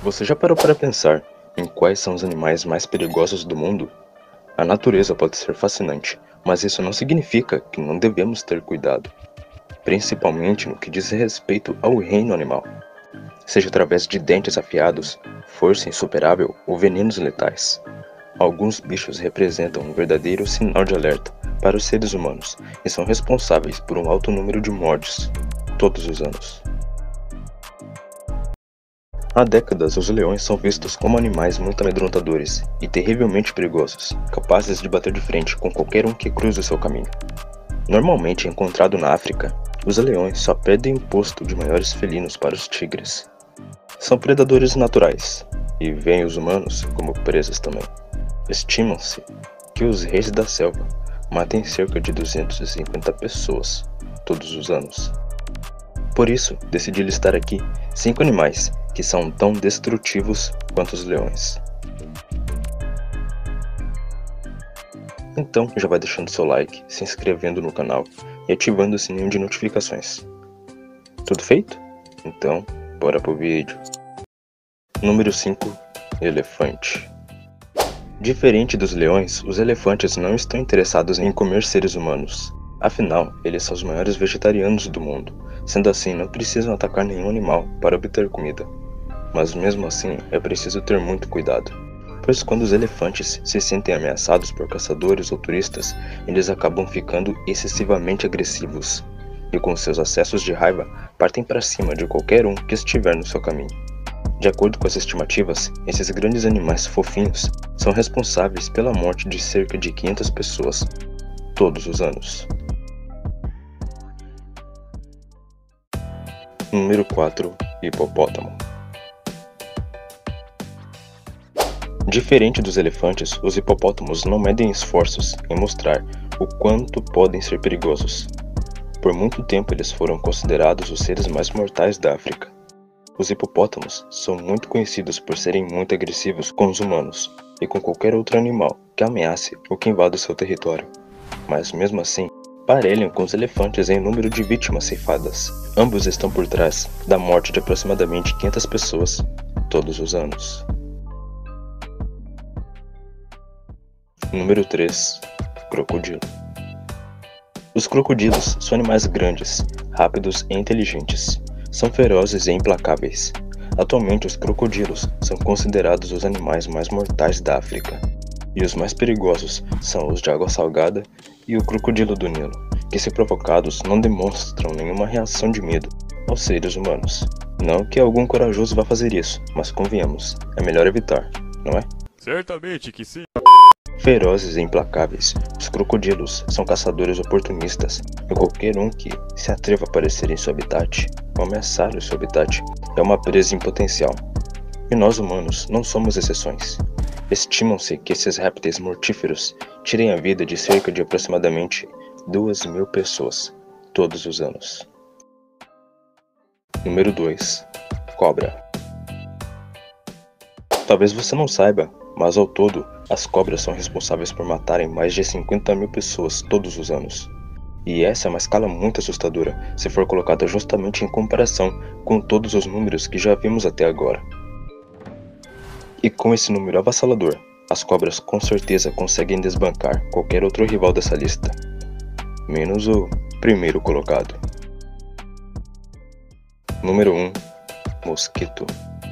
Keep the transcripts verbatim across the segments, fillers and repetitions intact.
Você já parou para pensar em quais são os animais mais perigosos do mundo? A natureza pode ser fascinante, mas isso não significa que não devemos ter cuidado, principalmente no que diz respeito ao reino animal, seja através de dentes afiados, força insuperável ou venenos letais. Alguns bichos representam um verdadeiro sinal de alerta para os seres humanos e são responsáveis por um alto número de mortes todos os anos. Há décadas, os leões são vistos como animais muito amedrontadores e terrivelmente perigosos, capazes de bater de frente com qualquer um que cruze o seu caminho. Normalmente encontrado na África, os leões só perdem o posto de maiores felinos para os tigres. São predadores naturais e veem os humanos como presas também. Estima-se que os reis da selva matem cerca de duzentas e cinquenta pessoas todos os anos. Por isso, decidi listar aqui cinco animais que são tão destrutivos quanto os leões. Então já vai deixando seu like, se inscrevendo no canal e ativando o sininho de notificações. Tudo feito? Então, bora pro vídeo. Número cinco. Elefante. Diferente dos leões, os elefantes não estão interessados em comer seres humanos. Afinal, eles são os maiores vegetarianos do mundo. Sendo assim, não precisam atacar nenhum animal para obter comida. Mas mesmo assim, é preciso ter muito cuidado, pois quando os elefantes se sentem ameaçados por caçadores ou turistas, eles acabam ficando excessivamente agressivos, e com seus acessos de raiva, partem para cima de qualquer um que estiver no seu caminho. De acordo com as estimativas, esses grandes animais fofinhos são responsáveis pela morte de cerca de quinhentas pessoas todos os anos. Número quatro. Hipopótamo. Diferente dos elefantes, os hipopótamos não medem esforços em mostrar o quanto podem ser perigosos. Por muito tempo eles foram considerados os seres mais mortais da África. Os hipopótamos são muito conhecidos por serem muito agressivos com os humanos e com qualquer outro animal que ameace ou que invada o seu território. Mas mesmo assim, parelham com os elefantes em número de vítimas ceifadas. Ambos estão por trás da morte de aproximadamente quinhentas pessoas todos os anos. Número três. Crocodilo. Os crocodilos são animais grandes, rápidos e inteligentes. São ferozes e implacáveis. Atualmente, os crocodilos são considerados os animais mais mortais da África. E os mais perigosos são os de água salgada e o crocodilo do Nilo, que se provocados não demonstram nenhuma reação de medo aos seres humanos. Não que algum corajoso vá fazer isso, mas convenhamos, é melhor evitar, não é? Certamente que sim. Ferozes e implacáveis, os crocodilos são caçadores oportunistas, e qualquer um que se atreva a aparecer em seu habitat ou ameaçar o seu habitat é uma presa em potencial. E nós humanos não somos exceções. Estimam-se que esses répteis mortíferos tirem a vida de cerca de aproximadamente duas mil pessoas todos os anos. Número dois. Cobra. Talvez você não saiba, mas ao todo, as cobras são responsáveis por matarem mais de cinquenta mil pessoas todos os anos. E essa é uma escala muito assustadora, se for colocada justamente em comparação com todos os números que já vimos até agora. E com esse número avassalador, as cobras com certeza conseguem desbancar qualquer outro rival dessa lista, menos o primeiro colocado. Número um. Mosquito.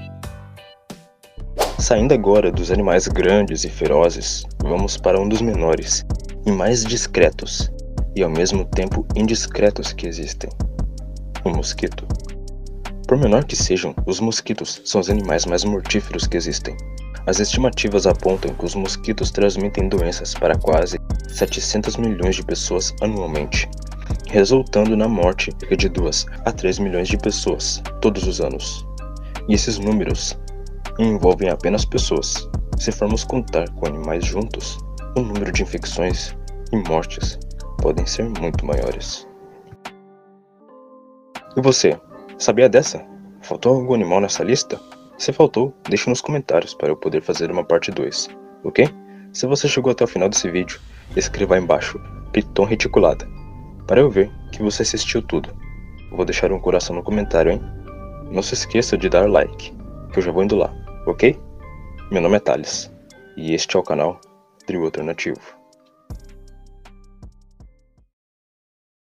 Saindo agora dos animais grandes e ferozes, vamos para um dos menores e mais discretos, e ao mesmo tempo indiscretos que existem: o mosquito. Por menor que sejam, os mosquitos são os animais mais mortíferos que existem. As estimativas apontam que os mosquitos transmitem doenças para quase setecentos milhões de pessoas anualmente, resultando na morte de duas a três milhões de pessoas todos os anos. E esses números envolvem apenas pessoas. Se formos contar com animais juntos, o número de infecções e mortes podem ser muito maiores. E você, sabia dessa? Faltou algum animal nessa lista? Se faltou, deixe nos comentários para eu poder fazer uma parte dois, ok? Se você chegou até o final desse vídeo, escreva aí embaixo Piton reticulada, para eu ver que você assistiu tudo. Vou deixar um coração no comentário, hein? Não se esqueça de dar like, que eu já vou indo lá. ok? Meu nome é Thales, e este é o canal Trio Alternativo.